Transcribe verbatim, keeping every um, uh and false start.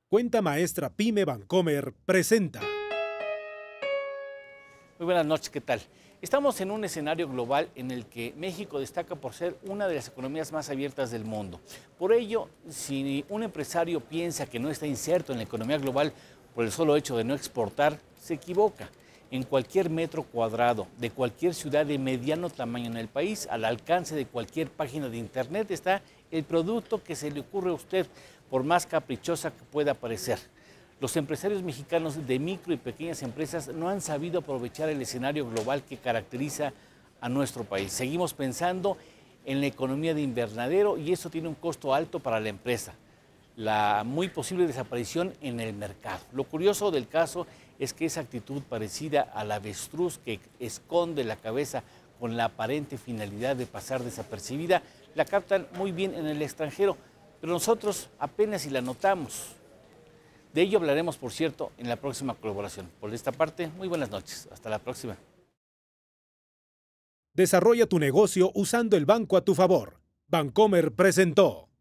Cuenta maestra Pyme Bancomer presenta. Muy buenas noches, ¿qué tal? Estamos en un escenario global en el que México destaca por ser una de las economías más abiertas del mundo. Por ello, si un empresario piensa que no está inserto en la economía global por el solo hecho de no exportar, se equivoca. En cualquier metro cuadrado de cualquier ciudad de mediano tamaño en el país, al alcance de cualquier página de internet, está el producto que se le ocurre a usted, por más caprichosa que pueda parecer. Los empresarios mexicanos de micro y pequeñas empresas no han sabido aprovechar el escenario global que caracteriza a nuestro país. Seguimos pensando en la economía de invernadero y eso tiene un costo alto para la empresa. La muy posible desaparición en el mercado. Lo curioso del caso es que esa actitud parecida al avestruz que esconde la cabeza con la aparente finalidad de pasar desapercibida, la captan muy bien en el extranjero, pero nosotros apenas si la notamos. De ello hablaremos, por cierto, en la próxima colaboración. Por esta parte, muy buenas noches. Hasta la próxima. Desarrolla tu negocio usando el banco a tu favor. Bancomer presentó.